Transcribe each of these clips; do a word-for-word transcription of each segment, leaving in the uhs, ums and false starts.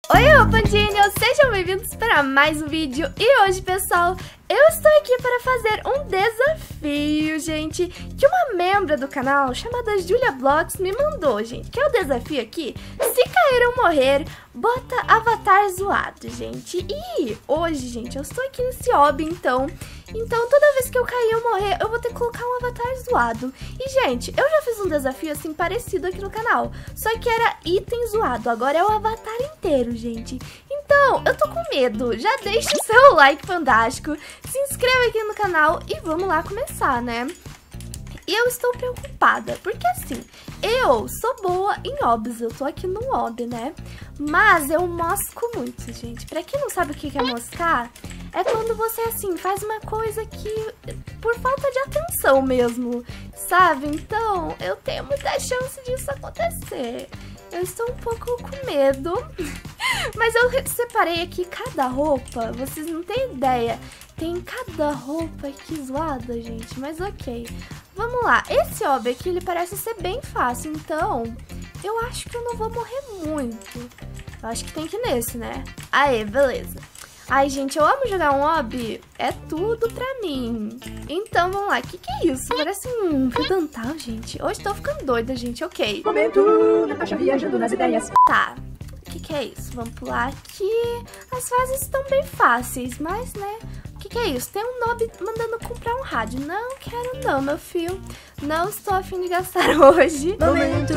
Oi, Opandinhos! Sejam bem-vindos para mais um vídeo. E hoje, pessoal, eu estou aqui para fazer um desafio, gente, que uma membra do canal chamada Julia Blocks me mandou, gente. Que é o desafio aqui: se cair ou morrer, bota avatar zoado, gente. E hoje, gente, eu estou aqui nesse hobby, então... Então, toda vez que eu cair ou morrer, eu vou ter que colocar um avatar zoado. E, gente, eu já fiz um desafio, assim, parecido aqui no canal. Só que era item zoado. Agora é o avatar inteiro, gente. Então, eu tô com medo. Já deixa o seu like fantástico. Se inscreva aqui no canal e vamos lá começar, né? E eu estou preocupada, porque assim, eu sou boa em hobbies, eu tô aqui no hobby, né? Mas eu mosco muito, gente. Pra quem não sabe o que é moscar, é quando você, assim, faz uma coisa que, por falta de atenção mesmo, sabe? Então, eu tenho muita chance disso acontecer. Eu estou um pouco com medo, mas eu separei aqui cada roupa, vocês não têm ideia. Tem cada roupa aqui zoada, gente, mas ok. Vamos lá, esse hobby aqui, ele parece ser bem fácil, então eu acho que eu não vou morrer muito. Eu acho que tem que ir nesse, né? Aê, beleza. Ai, gente, eu amo jogar um hobby, é tudo pra mim. Então, vamos lá, o que que é isso? Parece um fio dental, gente. Hoje tô ficando doida, gente, ok. Momento, Natasha viajando nas ideias. Tá, o que que é isso? Vamos pular aqui. As fases estão bem fáceis, mas, né... O que que é isso? Tem um noob mandando comprar um rádio. Não quero não, meu filho. Não estou a fim de gastar hoje. Momento,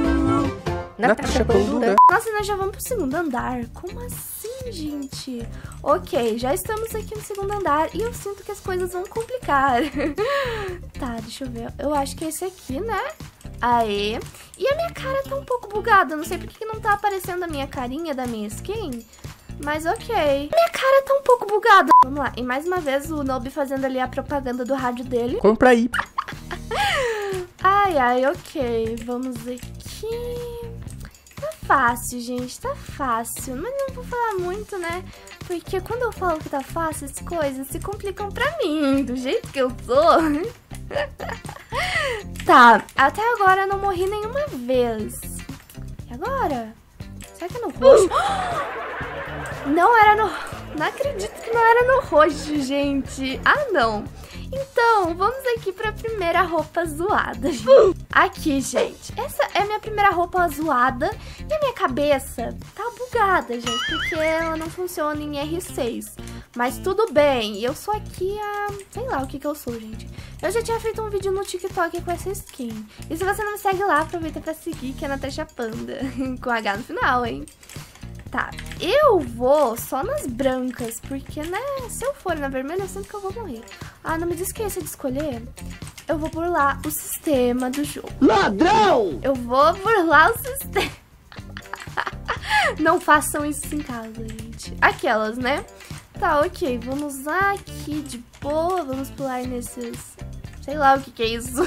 Natasha Bunda. Nossa, nós já vamos pro segundo andar. Como assim, gente? Ok, já estamos aqui no segundo andar e eu sinto que as coisas vão complicar. Tá, deixa eu ver. Eu acho que é esse aqui, né? Aê. E a minha cara tá um pouco bugada. Não sei por que não tá aparecendo a minha carinha da minha skin. Mas ok. Minha cara tá um pouco bugada. Vamos lá. E mais uma vez o noob fazendo ali a propaganda do rádio dele. Compra aí. Ai, ai, ok. Vamos aqui. Tá fácil, gente. Tá fácil. Mas não vou falar muito, né? Porque quando eu falo que tá fácil, as coisas se complicam pra mim. Do jeito que eu sou. Tá. Até agora eu não morri nenhuma vez. E agora? Será que é no roxo? Não era no... Não acredito que não era no roxo, gente. Ah, não. Então, vamos aqui pra primeira roupa zoada, gente. Aqui, gente. Essa é a minha primeira roupa zoada. E a minha cabeça tá bugada, gente. Porque ela não funciona em R seis. Mas tudo bem. Eu sou aqui a... Sei lá o que que eu sou, gente. Eu já tinha feito um vídeo no TikTok com essa skin. E se você não me segue lá, aproveita pra seguir, que é Natasha Panda. Com H no final, hein? Tá, eu vou só nas brancas, porque, né, se eu for na vermelha, eu sinto que eu vou morrer. Ah, não me esqueça de escolher. Eu vou burlar o sistema do jogo. Ladrão! Eu vou burlar o sistema. Não façam isso em casa, gente. Aquelas, né? Tá, ok, vamos aqui de boa, vamos pular nesses... Sei lá o que que é isso.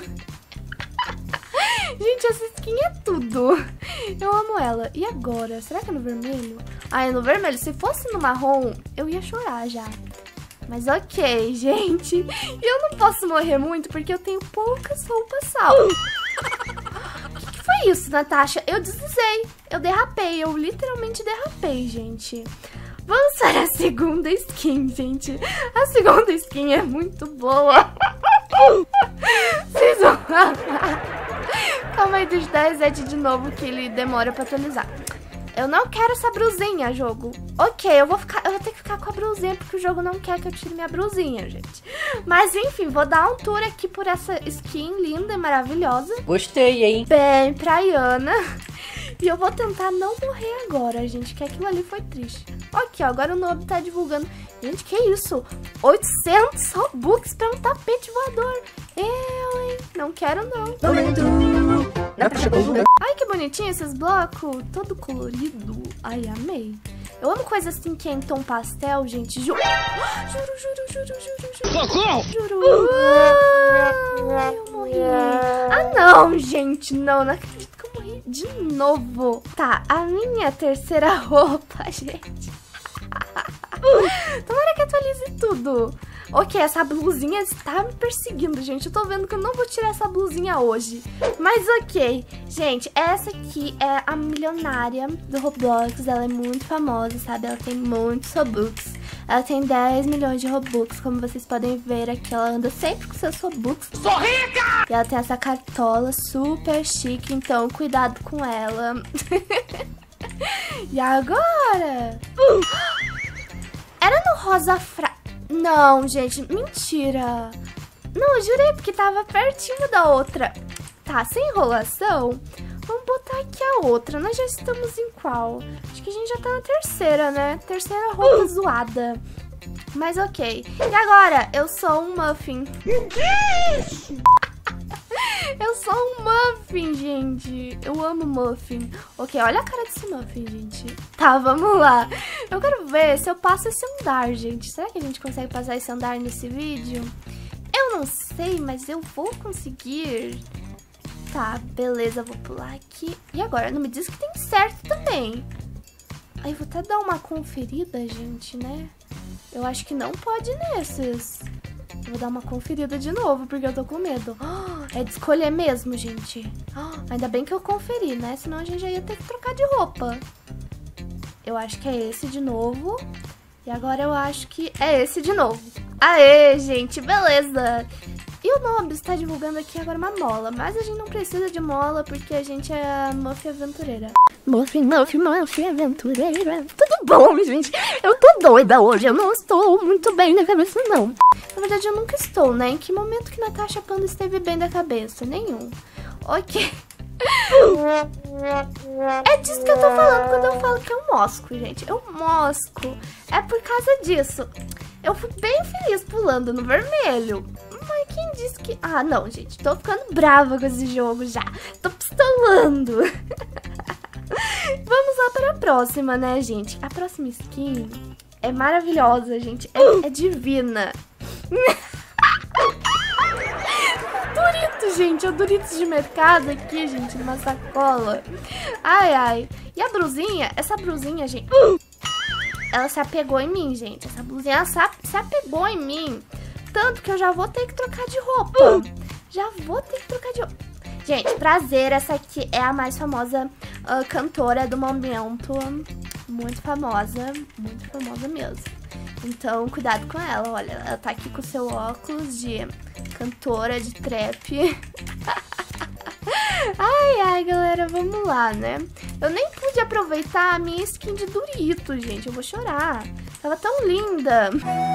Gente, essa skin é tudo. Eu amo ela. E agora? Será que é no vermelho? Ah, é no vermelho. Se fosse no marrom, eu ia chorar já. Mas ok, gente. Eu não posso morrer muito porque eu tenho poucas roupas salvas. O que, que foi isso, Natasha? Eu deslizei. Eu derrapei. Eu literalmente derrapei, gente. Vamos para a segunda skin, gente. A segunda skin é muito boa. Vocês vão amar. Calma aí, deixa eu dar reset de novo que ele demora pra atualizar. Eu não quero essa brusinha, jogo. Ok, eu vou ficar, eu vou ter que ficar com a brusinha porque o jogo não quer que eu tire minha brusinha, gente. Mas enfim, vou dar um tour aqui por essa skin linda e maravilhosa. Gostei, hein? Bem praiana. E eu vou tentar não morrer agora, gente, que aquilo ali foi triste. Ok, agora o noob tá divulgando. Gente, que isso? oitocentos Robux pra um tapete voador. Eu, hein? Não quero, não. Momento, Natasha Bunda. Ai, que bonitinho esses blocos. Todo colorido. Ai, amei. Eu amo coisa assim que é em tom pastel, gente. Ju... Juro, juro, juro, juro, juro. Socorro! Juro. Ai, eu morri. Ah, não, gente. Não, não acredito que eu morri de novo. Tá, a minha terceira roupa, gente. Tomara que atualize tudo. Ok, essa blusinha está me perseguindo, gente. Eu tô vendo que eu não vou tirar essa blusinha hoje. Mas ok. Gente, essa aqui é a milionária do Roblox. Ela é muito famosa, sabe? Ela tem muitos Robux. Ela tem dez milhões de Robux, como vocês podem ver aqui. Ela anda sempre com seus Robux. Sou rica! E ela tem essa cartola super chique, então cuidado com ela. E agora? Era no rosa fra... Não, gente, mentira. Não, eu jurei, porque tava pertinho da outra. Tá, sem enrolação, vamos botar aqui a outra. Nós já estamos em qual? Acho que a gente já tá na terceira, né? Terceira roupa uh. zoada. Mas ok. E agora, eu sou um muffin. Eu sou um muffin, gente. Eu amo muffin. Ok, olha a cara desse muffin, gente. Tá, vamos lá. Eu quero ver se eu passo esse andar, gente. Será que a gente consegue passar esse andar nesse vídeo? Eu não sei, mas eu vou conseguir. Tá, beleza, vou pular aqui. E agora? Não me diz que tem certo também. Aí, vou até dar uma conferida, gente, né? Eu acho que não pode nesses. Eu vou dar uma conferida de novo, porque eu tô com medo. Oh, é de escolher mesmo, gente. Oh, ainda bem que eu conferi, né? Senão a gente já ia ter que trocar de roupa. Eu acho que é esse de novo. E agora eu acho que é esse de novo. Aê, gente, beleza. E o Nobis tá divulgando aqui agora uma mola. Mas a gente não precisa de mola, porque a gente é a Muffin Aventureira. Muffin, Muffin, Muffin Aventureira. Tudo bom, gente? Eu tô doida hoje. Eu não estou muito bem na cabeça, não. Na verdade, eu nunca estou, né? Em que momento que Natasha Panda esteve bem da cabeça? Nenhum. Ok. É disso que eu tô falando quando eu falo que eu mosco, gente. Eu mosco. É por causa disso. Eu fui bem feliz pulando no vermelho. Mas quem disse que... Ah, não, gente. Tô ficando brava com esse jogo já. Tô pistolando. Vamos lá para a próxima, né, gente? A próxima skin é maravilhosa, gente. É, é divina. Doritos, gente. É o Doritos de mercado aqui, gente. Numa sacola. Ai, ai. E a brusinha? Essa brusinha, gente... Ela se apegou em mim, gente. Essa blusinha ela se apegou em mim. Tanto que eu já vou ter que trocar de roupa. Já vou ter que trocar de roupa. Gente, prazer. Essa aqui é a mais famosa uh, cantora do momento. Muito famosa. Muito famosa mesmo. Então, cuidado com ela. Olha, ela tá aqui com o seu óculos de cantora de trap. Ai, ai, galera, vamos lá, né? Eu nem pude aproveitar a minha skin de Dorito, gente. Eu vou chorar. Tava tão linda.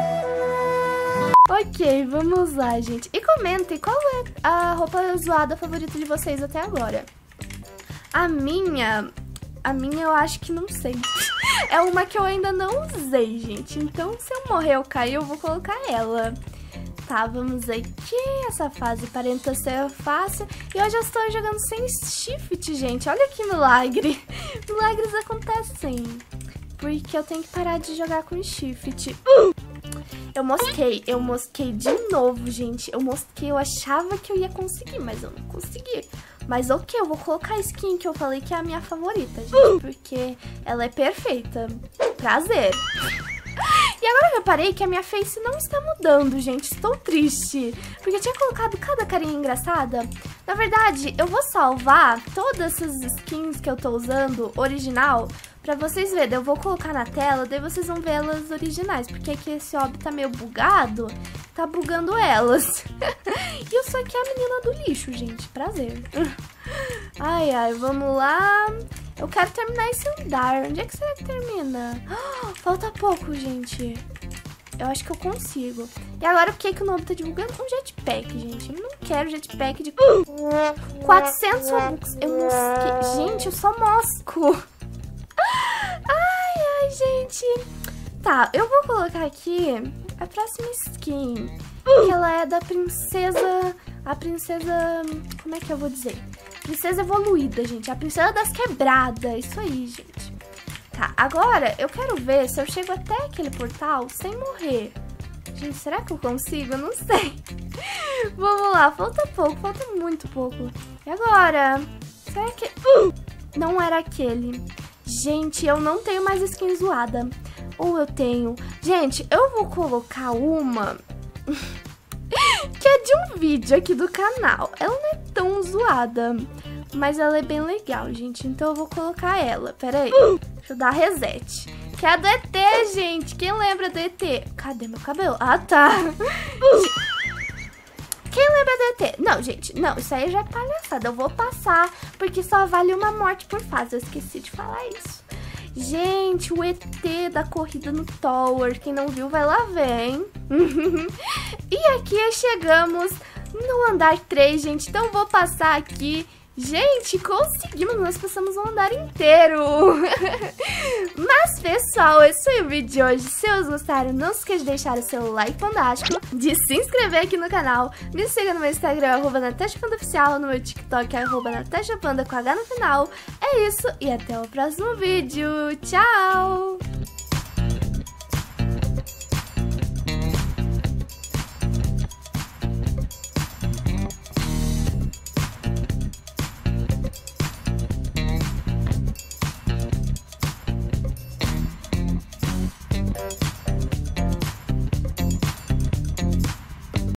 Ok, vamos lá, gente. E comentem qual é a roupa zoada favorita de vocês até agora. A minha... A minha eu acho que não sei. É uma que eu ainda não usei, gente. Então, se eu morrer ou cair, eu vou colocar ela. Tá, vamos aqui. Essa fase aparenta ser fácil. E hoje eu estou jogando sem shift, gente. Olha que milagre. Milagres acontecem. Porque eu tenho que parar de jogar com shift. Uh! Eu mosquei. Eu mosquei de novo, gente. Eu mosquei. Eu achava que eu ia conseguir, mas eu não consegui. Mas ok, eu vou colocar a skin que eu falei que é a minha favorita, gente. Porque ela é perfeita. Prazer. E agora eu reparei que a minha face não está mudando, gente. Estou triste. Porque eu tinha colocado cada carinha engraçada. Na verdade, eu vou salvar todas essas skins que eu tô usando, original, pra vocês verem. Eu vou colocar na tela, daí vocês vão ver elas originais. Porque aqui esse ob tá meio bugado. Tá bugando elas. E eu sou aqui a menina do lixo, gente. Prazer. Ai, ai, vamos lá. Eu quero terminar esse andar. Onde é que será que termina? Oh, falta pouco, gente. Eu acho que eu consigo. E agora o que que o Nob tá divulgando? Um jetpack, gente. Eu não quero jetpack de quatrocentos Robux. Eu mosquei. Gente, eu só mosco. Ai, ai, gente. Tá, eu vou colocar aqui a próxima skin. Que ela é da princesa... A princesa... Como é que eu vou dizer? Princesa evoluída, gente. A princesa das quebradas. Isso aí, gente. Tá, agora eu quero ver se eu chego até aquele portal sem morrer. Gente, será que eu consigo? Eu não sei. Vamos lá, falta pouco, falta muito pouco. E agora? Será que... Uh, não era aquele. Gente, eu não tenho mais skin zoada. Ou eu tenho... Gente, eu vou colocar uma que é de um vídeo aqui do canal. Ela não é tão zoada, mas ela é bem legal, gente. Então eu vou colocar ela. Pera aí. Deixa eu dar reset. Que é a do E T, gente. Quem lembra do E T? Cadê meu cabelo? Ah, tá. Quem lembra do E T? Não, gente. Não, isso aí já é palhaçada. Eu vou passar, porque só vale uma morte por fase. Eu esqueci de falar isso. Gente, o E T da corrida no Tower. Quem não viu, vai lá ver, hein? E aqui chegamos no andar três, gente. Então vou passar aqui. Gente, conseguimos, nós passamos o andar inteiro. Mas, pessoal, esse foi o vídeo de hoje. Se vocês gostaram, não se esqueça de deixar o seu like fantástico, de se inscrever aqui no canal, me siga no meu Instagram, arroba natashapanda.oficial, no meu TikTok, arroba natashapanda com H no final. É isso, e até o próximo vídeo. Tchau!